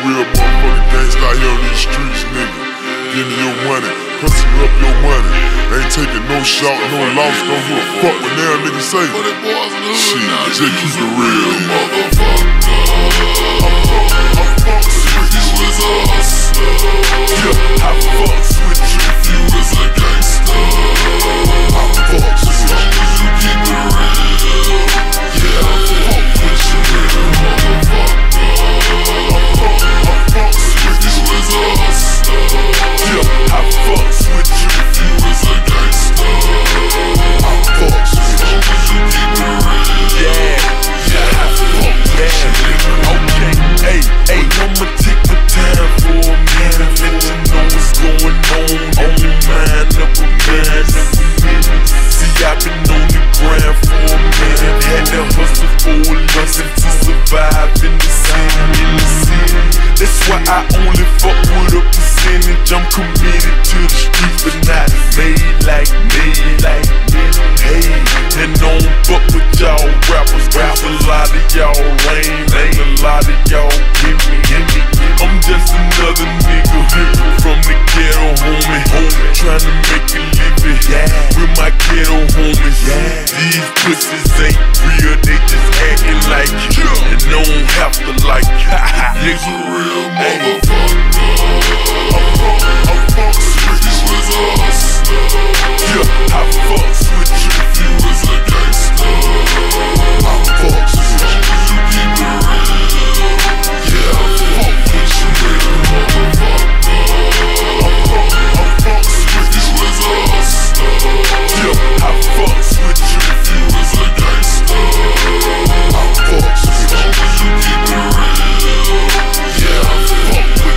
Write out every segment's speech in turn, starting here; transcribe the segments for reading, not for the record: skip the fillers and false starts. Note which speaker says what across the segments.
Speaker 1: real motherfucking gangsta out here on these streets, nigga. Getting your money, hustling up your money. Ain't taking no shot, no loss, don't give a fuck what now niggas say. Shit, just keep it real, motherfucker. I fucks with you as a hustler. Yeah, I fucks with you if you as a gangster. I fucks with you as long as you keep it real. Yeah, I fuck with you, real motherfucker. I fucks with you as a hustler. Yeah, I fucks with you if you as a gangster. I fucks with you as long as you keep it real. Yeah, I fuck with you, nigga. Okay, hey, I'ma take the time for a minute, let you know what's going on the mind of a man. See, I've been on the grind for a minute, had to hustle for a lesson to survive in the city. That's why I only fuck with a percentage. I'm committed to the streets, but not made like me. Hey, and don't fuck with y'all rappers, cause a lot of y'all lame, and a lot of y'all give me. I'm just another nigga from the ghetto, homie, tryna make a living with my ghetto homies. These pussies ain't real, they just acting like it, and don't have to like it. Niggas a real motherfucker. I fucks with you as a hustler. Yeah, I fucks with you if you as a gangster. I fucks with you as long as you keep it real. Yeah, I fuck with you, real motherfucker. I fucks with you as a hustler. Yeah, I fucks with you if you as a gangster. I fucks with you as long as you keep it real. Yeah, I fuck with you.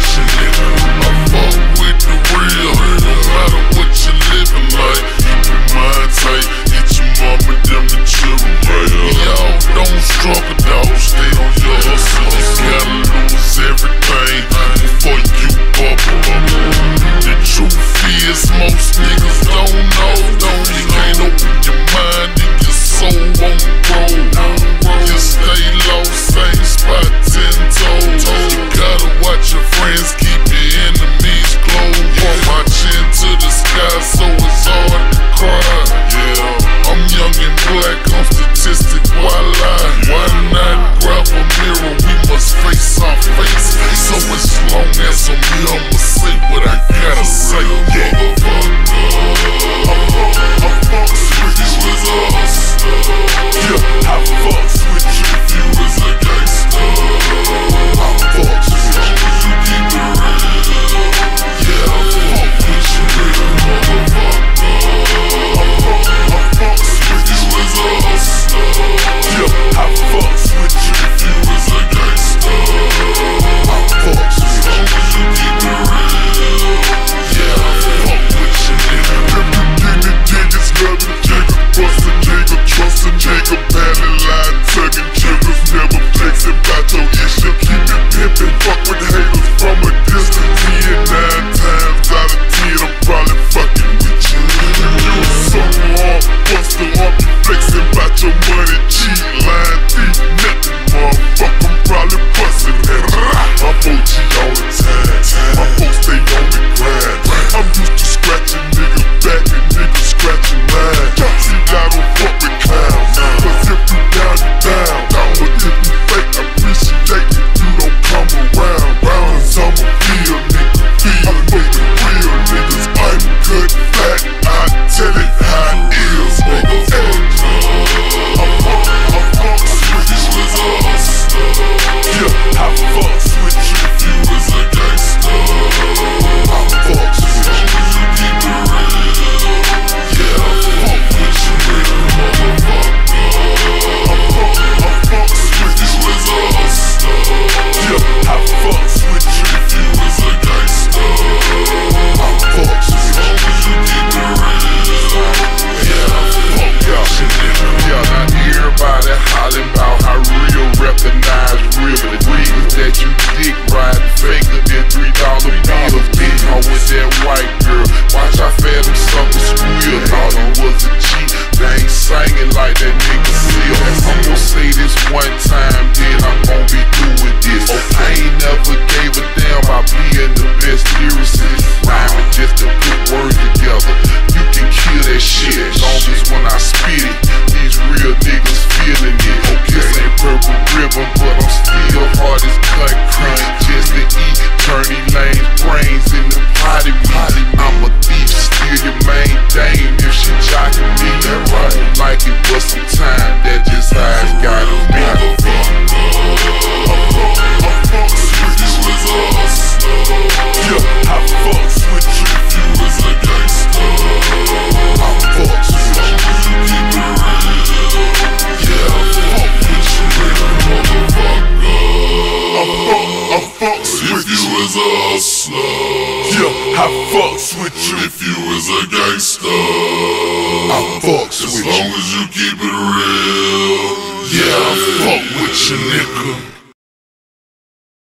Speaker 2: with you
Speaker 1: if you is a gangster.
Speaker 2: I fucks with you
Speaker 1: as long as you keep it real.
Speaker 2: Yeah, I fuck with you, nigga.